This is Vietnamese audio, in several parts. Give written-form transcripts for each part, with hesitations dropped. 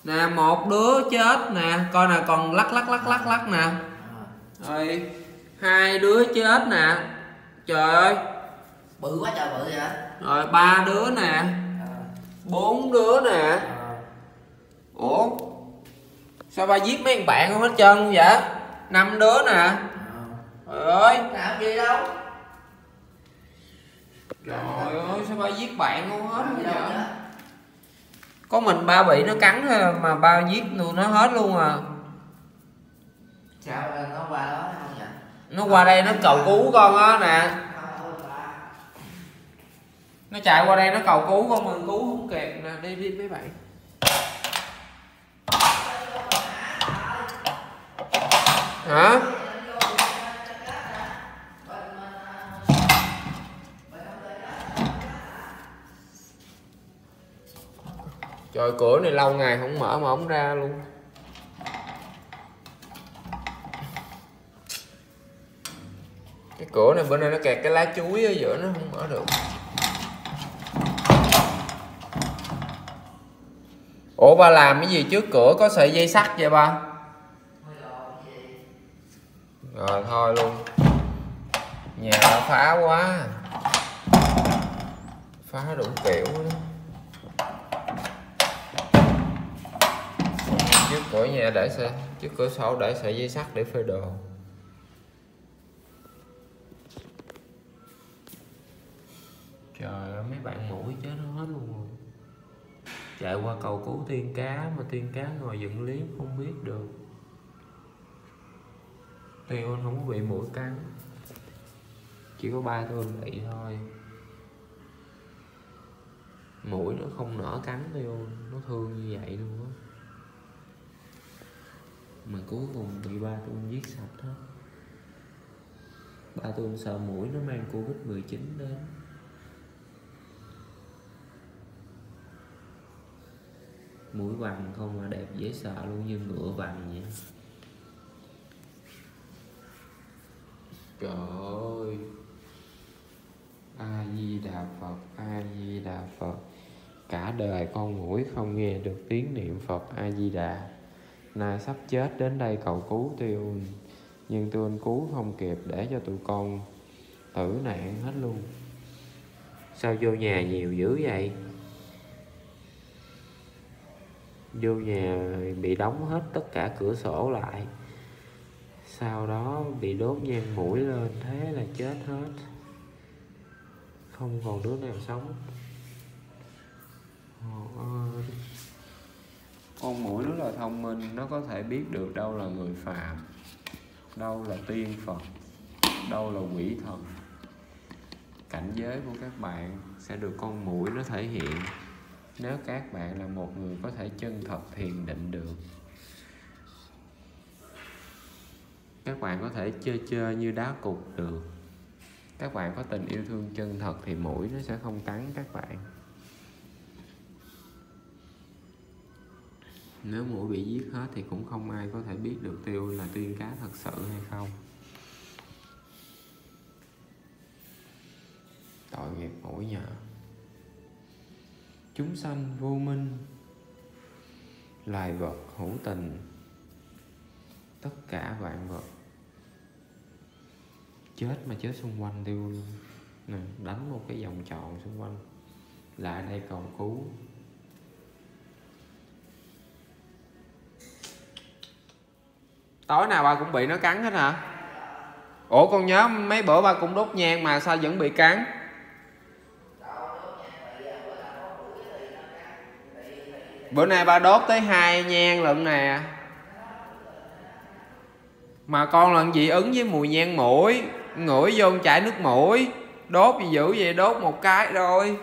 Nè một đứa chết nè, coi nè còn lắc nè. Rồi hai đứa chết nè. Trời ơi. Bự quá trời bự vậy. Rồi ba đứa nè. Bốn đứa nè. Ủa sao ba giết mấy thằng bạn không hết trơn vậy? Năm đứa nè. Trời ơi. Làm gì đâu. Trời ơi sao ba giết bạn không hết vậy? Có mình ba bị nó cắn thôi mà ba giết luôn nó hết luôn à. Sao nó qua đó không vậy? Nó qua đây nó cầu cứu con á nè. Nó chạy qua đây nó cầu cứu con mà cứu không kịp nè. Đi đi mấy bạn. Hả? Trời cửa này lâu ngày không mở mà không ra luôn. Cái cửa này bữa nay nó kẹt cái lá chuối ở giữa nó không mở được. Ủa ba làm cái gì trước cửa có sợi dây sắt vậy ba? Rồi thôi luôn. Nhà phá quá. Phá đủ kiểu đó. Trước cửa nhà để xe, trước cửa sổ để sợi dây sắt để phơi đồ. Trời ơi mấy bạn mũi chết hết luôn rồi. Chạy qua cầu cứu tiên cá mà tiên cá ngồi dựng liếp không biết được. Tiêu không có bị mũi cắn. Chỉ có ba tôi bị thôi. Mũi nó không nở cắn Tiêu, nó thương như vậy luôn á. Mà cuối cùng bị ba tôi giết sạch hết. Ba tôi sợ mũi nó mang Covid-19 đến. Mũi vằn không mà đẹp dễ sợ luôn, như ngựa vằn vậy. Trời ơi. A Di Đà Phật, A Di Đà Phật. Cả đời con mũi không nghe được tiếng niệm Phật A Di Đà. Nay sắp chết đến đây cầu cứu Tiêu, nhưng Tiêu Anh cứu không kịp để cho tụi con tử nạn hết luôn. Sao vô nhà nhiều dữ vậy? Vô nhà bị đóng hết tất cả cửa sổ lại. Sau đó bị đốt nhang mũi lên, thế là chết hết. Không còn đứa nào sống. Con mũi rất là thông minh, nó có thể biết được đâu là người phàm, đâu là tiên Phật, đâu là quỷ thần. Cảnh giới của các bạn sẽ được con mũi nó thể hiện. Nếu các bạn là một người có thể chân thật thiền định được, các bạn có thể chơi như đá cục được, các bạn có tình yêu thương chân thật thì mũi nó sẽ không cắn các bạn. Nếu mũi bị giết hết thì cũng không ai có thể biết được Tiêu là tiên cá thật sự hay không. Tội nghiệp mũi nhờ. Chúng sanh vô minh, loài vật hữu tình, tất cả vạn vật chết mà chết xung quanh Tiêu luôn nè. Đánh một cái vòng tròn xung quanh, lại đây cầu cứu. Tối nào ba cũng bị nó cắn hết hả? Ủa con nhớ mấy bữa ba cũng đốt nhang mà sao vẫn bị cắn? Bữa nay ba đốt tới 2 nhang lận nè. Mà con lần dị ứng với mùi nhang mũi, ngửi vô chảy nước mũi. Đốt gì dữ vậy, đốt một cái rồi.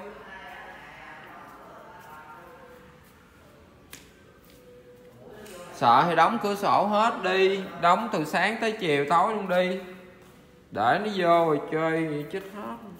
Sợ thì đóng cửa sổ hết đi. Đóng từ sáng tới chiều tối luôn đi. Để nó vô rồi chơi chết hết.